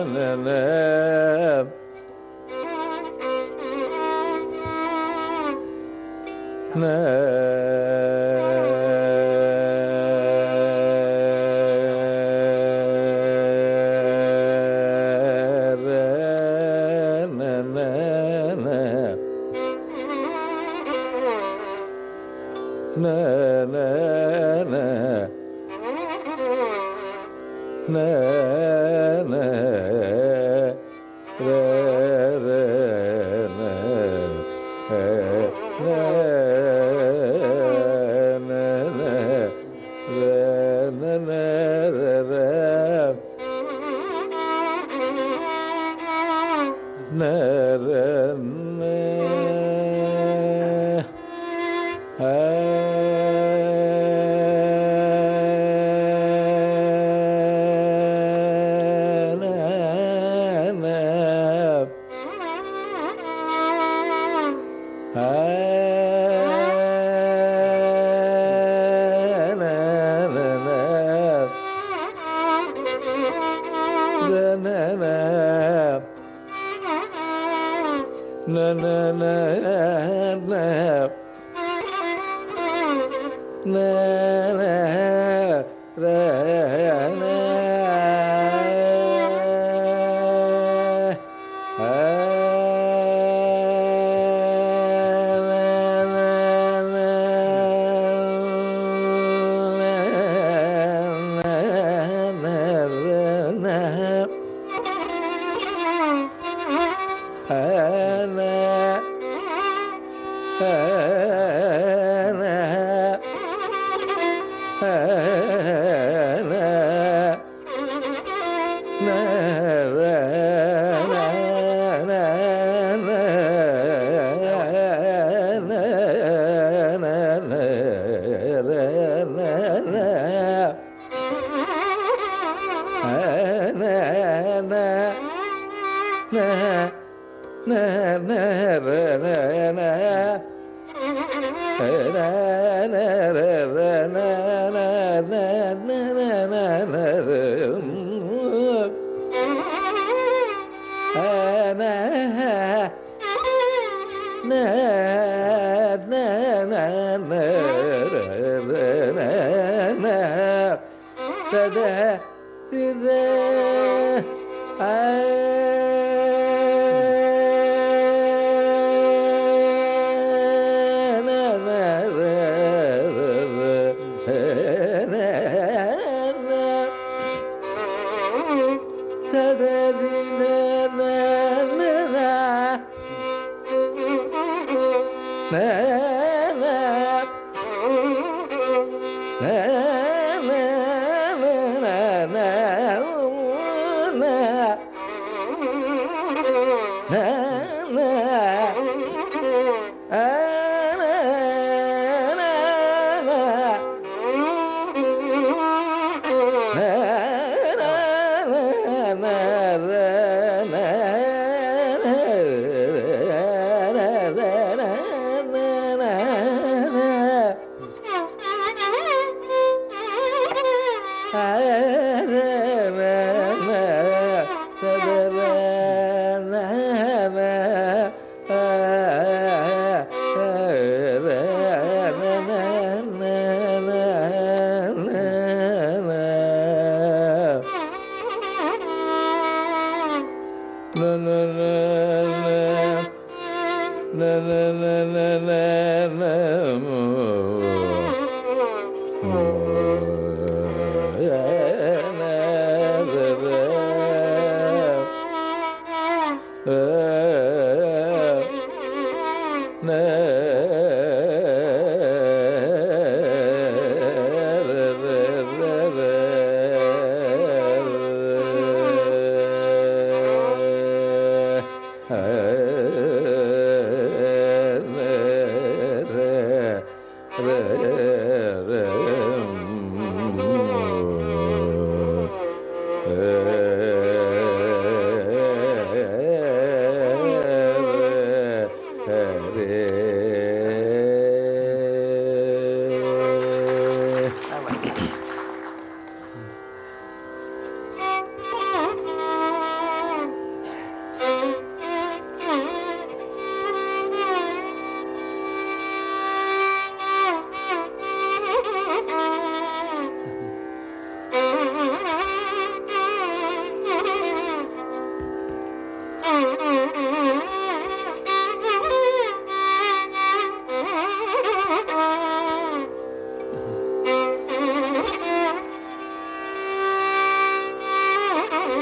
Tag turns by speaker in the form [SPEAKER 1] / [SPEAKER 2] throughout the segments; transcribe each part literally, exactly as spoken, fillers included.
[SPEAKER 1] Hey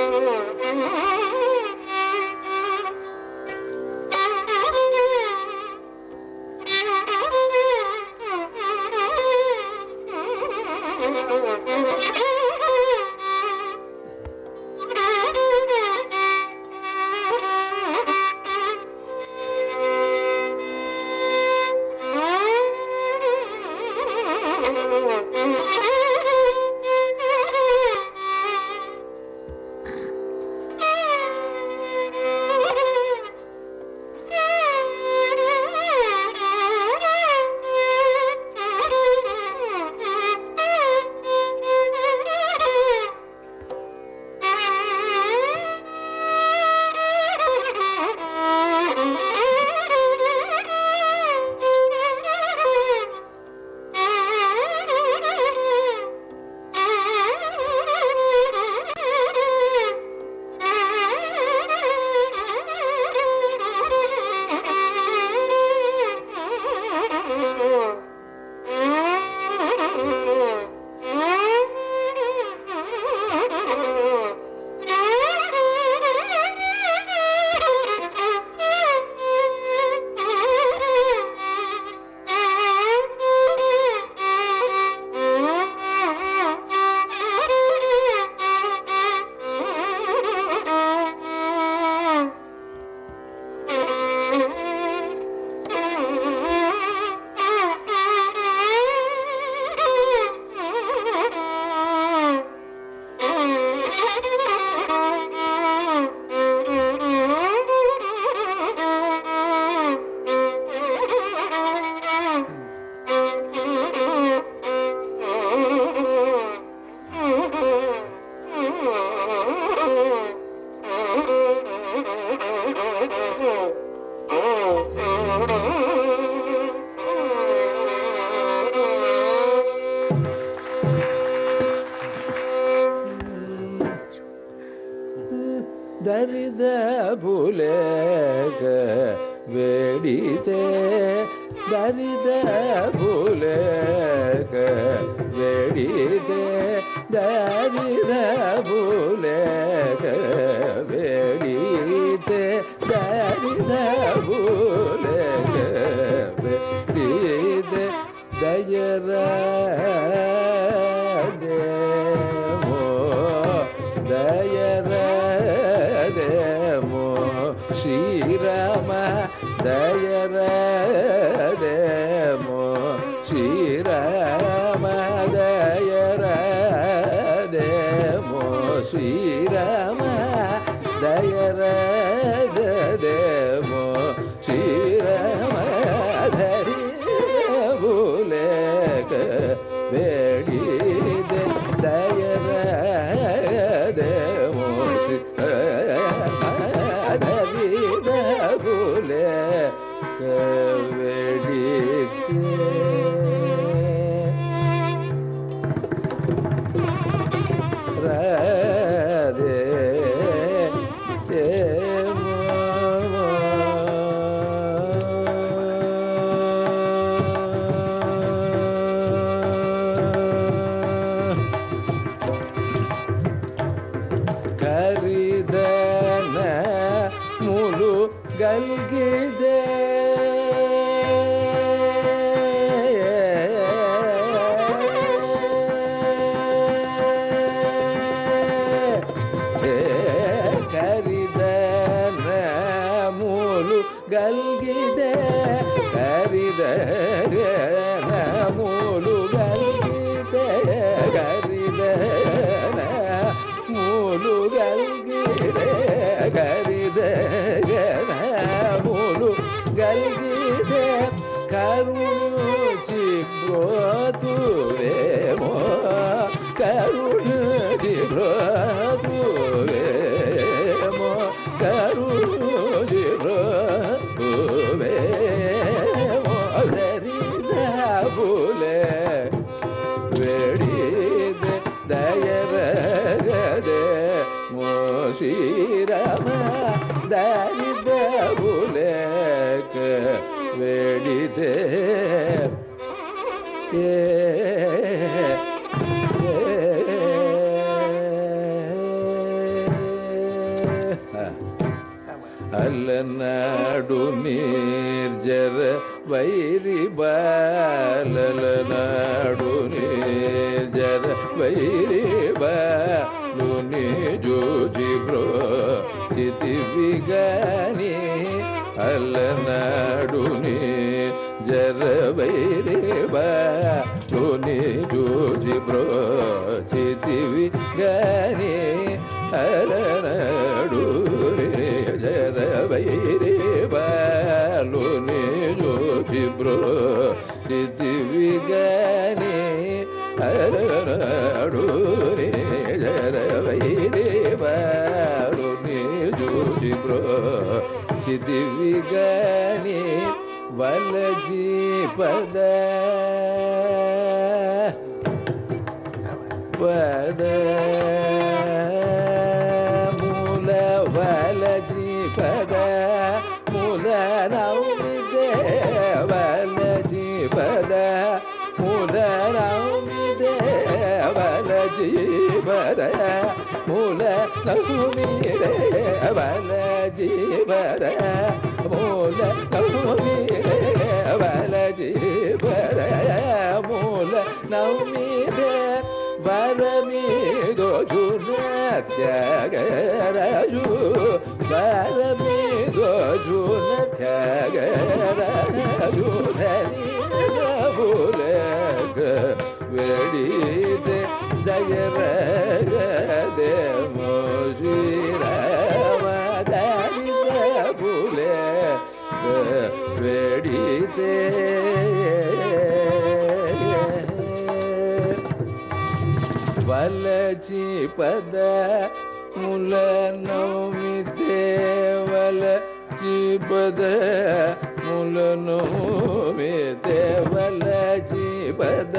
[SPEAKER 1] ದರಿದ ಬುಲೆಗ ಬೇಡಿತೆ ದರಿದ ಬುಲೆಗ ಬೇಡಿತೆ ದರಿದ ಬುಲೆಗ ಬೇಡಿತೆ ದರಿದ ಬುಲೆಗ ಬೇಡಿತೆ ದಯರ ದೇಮೋ ದಯರ ದೇಮೋ Shriram ದಯರ ದೇಮೋ Shriram ದಯರ ದೇಮೋ Shriram ದಯರ ದೇಮೋ Shriram ಧರಿ ಬುಲೆಗ ಬೇಡಿದೆ ದಯರ ದೇಮೋ Shriram ಧರಿದ ಬುಲೆಗ ಬೇಡಿದೆ Radhe ಕರಿದನ ಮುಲು ಗಲ್ಗಿದೆ ಕರಿದನ ಮೂಲು ಗಲ್ಗಿದೆ ಕರಿದನ ಮೂಲು ಗಲ್ಗಿದೆ ಕರಿದನ ಮೂಲು ಗಲ್ಗಿದೆ ಕರಿದನ ಮೂಲು ಗಲ್ಗಿದೆ ಕರುಣು ಚಿಬ್ರೋತುವೇಮೋ ಕರುಣು ಚಿಬ್ರೋತುವೇಮೋ ಕರುಣು ಚಿಬ್ರೋತುವೇಮೋ ಧರಿದ ಬುಲೆ ಬೇಡಿದೆ ದಯರ ಮೋ ಶ್ರೀರಾಮ ದರಿದ ಬುಲೆಕ ಬೇಡಿದೆ ಏ ಅಲನಾಡು ನಿರ್ಜರ ವೈರಿ ಬಾಲನಾಡು ನಿರ್ಜರ ವೈರಿ ಬಾಲು ನಿಜೋಜಿ ಬ್ರೋ ಚಿತಿ ವಿಗಾನಿ ಅಲನಾಡು ನಿರ್ಜರ ವೈರಿ ಬಾಲು ನಿಜೋಜಿ ಬ್ರೋ ಚಿತಿ ವಿಗಾನಿ ಅಲನಾಡು ಜರ ವೈರಿ ಬಾಲು ನಿಜೋಜಿ ಬ್ರೋ ಚಿತಿ ವಿಗಾನಿ ಅಲನಾಡು ಜರ ವೈರಿ ಬಾಲು ನಿಜೋಜಿ ಬ್ರೋ ಚಿತಿ ವಿಗಾನಿ ವಲಜಿ ಪದ ಪದ ಮೂಲ ವಲಜಿ ಪದ ಮೂಲ ನೌಮಿದೆ ವಲಜಿ ಪದ ಮೂಲ ನೌಮಿದೆ ವಲಜಿ ಪದ ಮೂಲ ನೌಮಿದೆ ವಲಜಿ ಪದ ಮೂಲ ನೌಮಿದೆ ವಲಜಿ ಪದ ಮೂಲ ನೌಮಿದೆ ವರಮಿದೋ ಜುನ ತ್ಯಾಗರಾಜು ವರಮಿದೋ ಜುನ ತ್ಯಾಗರಾಜು ಧನಿ ಬುಲಗ ವೆಡಿದೆ ದಯರಗದೆ ಮೋಜಿರಾಮ ಧನಿ ಬುಲಗ ವೆಡಿದೆ ವಲಜಿ ಪದ ಮೂಲ ನೌಮಿದೆ ವಲಜಿ ಪದ ಮೂಲ ನೌಮಿದೆ ವಲಜಿ ಪದ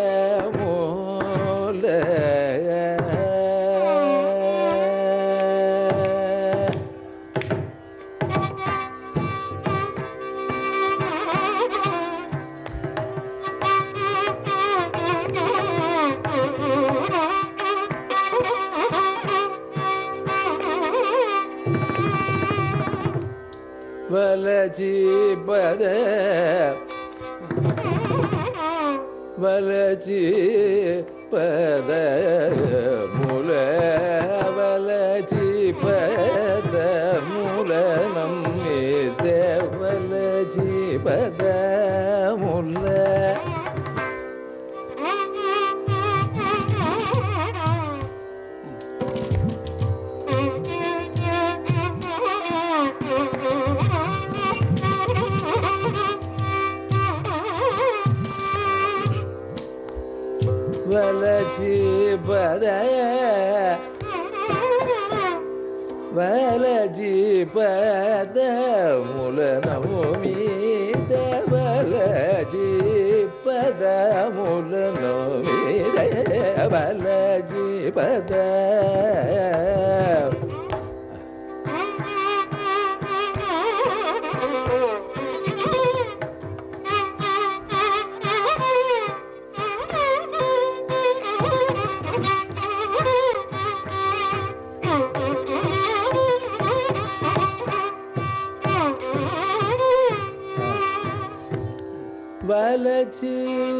[SPEAKER 1] ಮೂಲ ವಲಜಿ ಪದ ವಲಜಿ ಪದ ಮೂಲ ವಲಜಿ ಪದ ಮೂಲ ನಮ್ಮಿದೆ ವಲಜಿ ಪದ ಮೂಲ ವಲಜಿ ಪದ ವಲಜಿ ಪದ ಮೂಲ ನೌಮಿದ ವಲಜಿ ಪದ ಮೂಲ ನೌಮಿದ ವಲಜಿ ಪದ ವಲಜಿ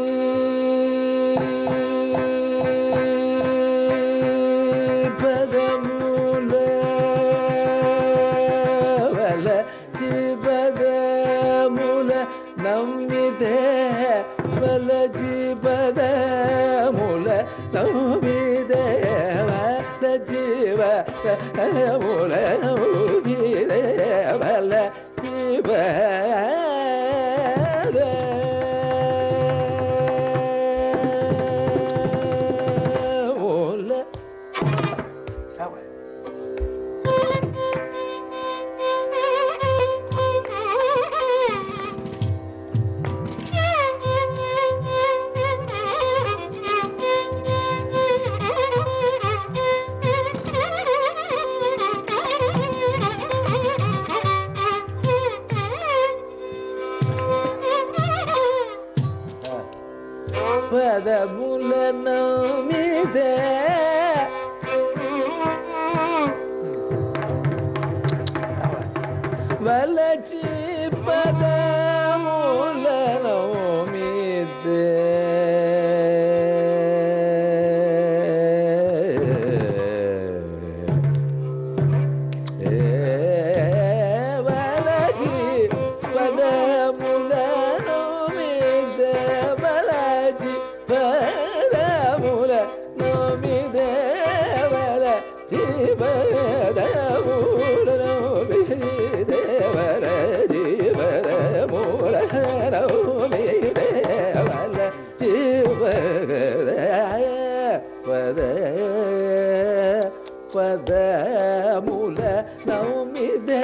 [SPEAKER 1] ಪದ ಮೂಲ ವಲಜಿ ಪದ ಮೂಲ ನಮ್ಮಿದೆ ವಲಜಿ ಪದ ಮೂಲ ನಮ್ಮಿದೆ ವಲಜಿ ಪದ ಮೂಲ ನಮ್ಮಿದೆ ವಲಜಿ ಪದ ಪದ ಮೂಲ ನೌಮಿದೆ வலச்சி பதமுல நோமிதே பதமுல நௌமிதே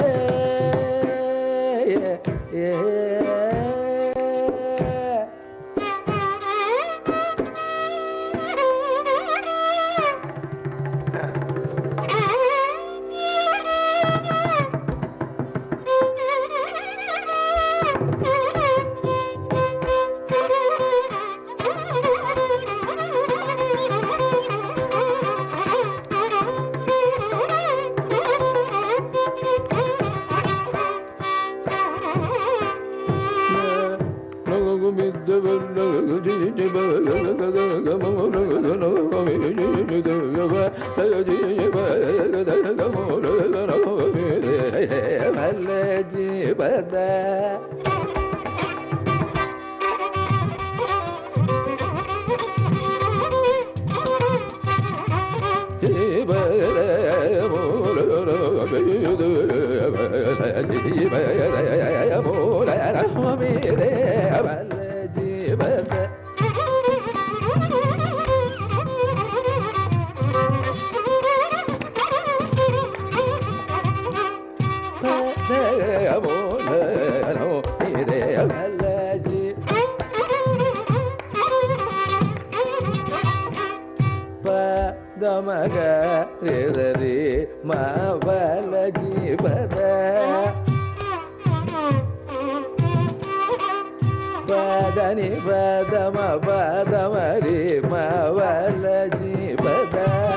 [SPEAKER 1] பதனி பதம பதமரி மவலஜி பத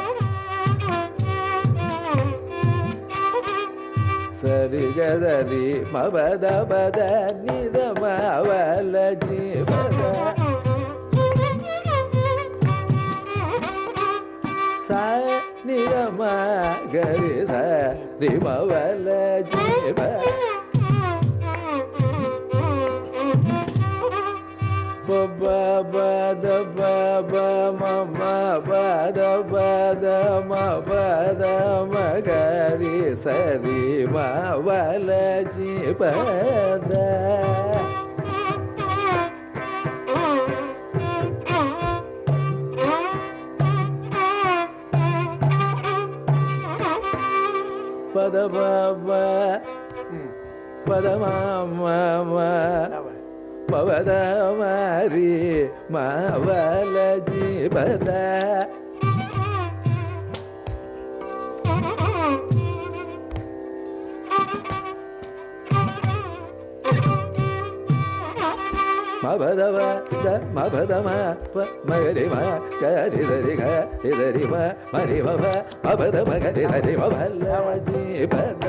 [SPEAKER 1] சரி கதரி மபத பத நித மவலஜி பத ச நித மகரி சரி மவலஜி பத ba ba da ba ba ma ma ba da ba da ma ba da ma ga ri sa ri ma va la ji ba da pa da ba ba pa da ma ma ma பவத மாரி மவலஜி பத மபத பத மபத ம மகரி ம கரி சரி க இதரி ம மரி மப மபத மகரி சரி மவலஜி பத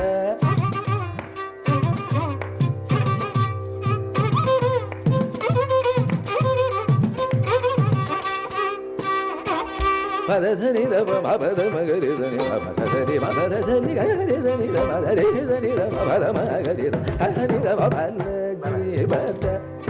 [SPEAKER 1] மததனி தப மபத மகரி தனி மததனி மததனி கரி தனி மதரி தனி மபத மகரி தனி மபலஜி பத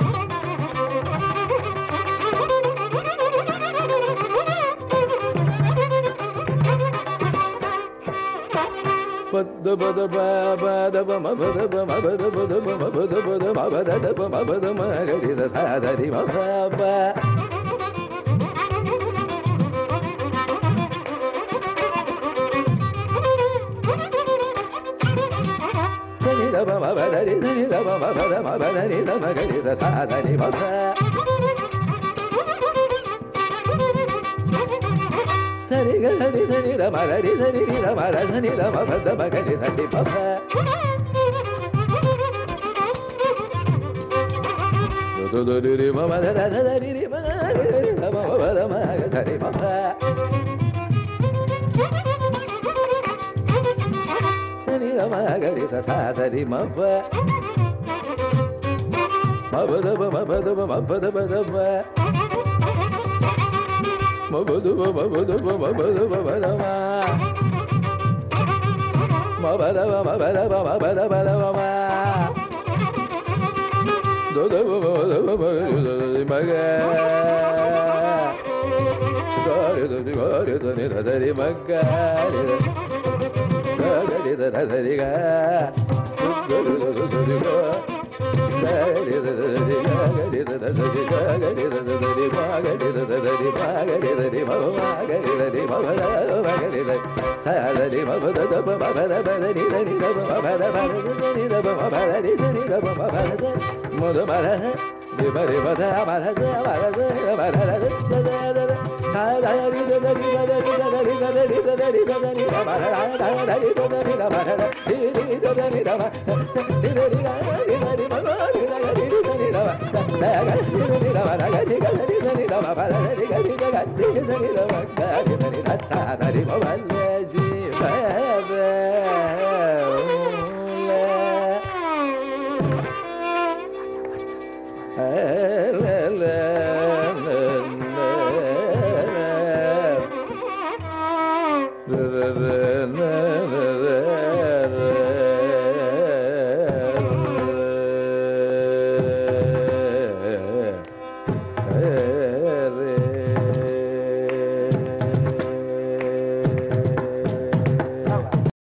[SPEAKER 1] பத பத பத மபத மபத பத மபத பத மபத தப மபத மகரி சதரி மப மபதரி தனி தப மபத மபதரி தமகரி சதரி மப சரி கரி சரி ரமரி சரி ரமர சனி ரமபத மகரி சரி மப துதுரி மபத தரி மகரி மபத மகரி மப சரி மகரி சரி மப்ப மபதப மபதப மபதபதப மபதுப மபதுப மபதுப பதமா மபதப மபதப மபதபதப தோதப மபதப மக தாரி தாரி தாரி தாரி மக தாரி தாரி க தாரி தாரி க Gari da da di gari da da di gari da da di ma gari da da di ma gari da di ma ma gari da di ma ma ma gari da sa da di ma da da ma ba da ba da di da di da ma ba da ba da di da ma ba da di da di da ma ba da mo da ba da di ba di ba da ba da da ba da da ba da da da da da sa da di da da di da da di da di da di da di da di da ba da da da di da di da ba da da di di da di da ba di da di da di da di ma Baba